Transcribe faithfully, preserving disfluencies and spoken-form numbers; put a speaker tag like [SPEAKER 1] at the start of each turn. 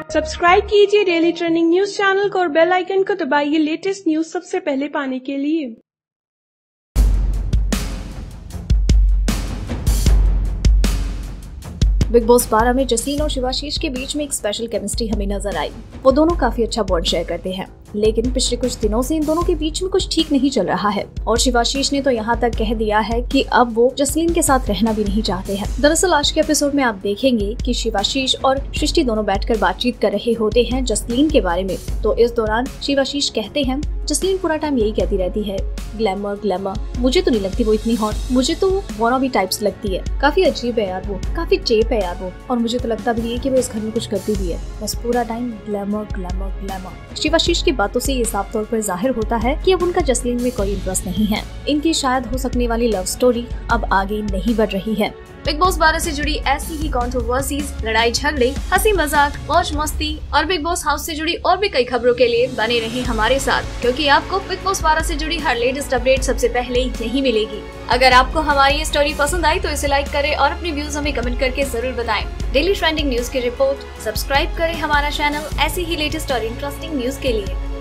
[SPEAKER 1] Subscribe कीजिए daily trending news channel को और बेल आइकन को दबाइए लेटेस्ट न्यूज सबसे पहले पाने के लिए।
[SPEAKER 2] बिग बॉस बारह में जसलीन और शिवाशीष के बीच में एक स्पेशल केमिस्ट्री हमें नजर आई। वो दोनों काफी अच्छा बॉन्ड शेयर करते हैं, लेकिन पिछले कुछ दिनों से इन दोनों के बीच में कुछ ठीक नहीं चल रहा है और शिवाशीष ने तो यहाँ तक कह दिया है कि अब वो जसलीन के साथ रहना भी नहीं चाहते हैं। दरअसल आज के एपिसोड में आप देखेंगे कि शिवाशीष और सृष्टि दोनों बैठकर बातचीत कर रहे होते हैं जसलीन के बारे में। तो इस दौरान शिवाशीष कहते हैं जसलीन पूरा टाइम यही कहती रहती है ग्लैमर ग्लैमर, मुझे तो नहीं लगती वो इतनी हॉट, मुझे तो वॉनाबी टाइप्स लगती है, काफी अजीब है यार वो, काफी चेप है यार वो, और मुझे तो लगता भी है कि वो इस घर में कुछ करती भी है, बस पूरा time glamour glamour glamour. Shivashish की बातों से ये साफ तौर पर जाहिर होता है कि अब उनका जसलीन में कोई इंटरेस्ट नहीं है। इनकी शायद हो सकने वाली लव स्टोरी अब आगे नहीं बढ़ रही है। बिग बॉस बारह से जुड़ी ऐसी ही कंट्रोवर्सीज, लड़ाई झगड़े, हंसी मजाक, मौज मस्ती और बिग बॉस हाउस से जुड़ी और भी कई खबरों के लिए बने रहें हमारे साथ, क्योंकि आपको बिग बॉस बारह से जुड़ी हर लेटेस्ट अपडेट सबसे पहले यहीं मिलेगी। अगर आपको हमारी ये स्टोरी पसंद आई तो इसे लाइक करें और अपने व्यूज हमें कमेंट करके जरूर बताएं। डेली ट्रेंडिंग न्यूज की रिपोर्ट सब्सक्राइब करें हमारा चैनल ऐसी ही लेटेस्ट और इंटरेस्टिंग न्यूज के लिए।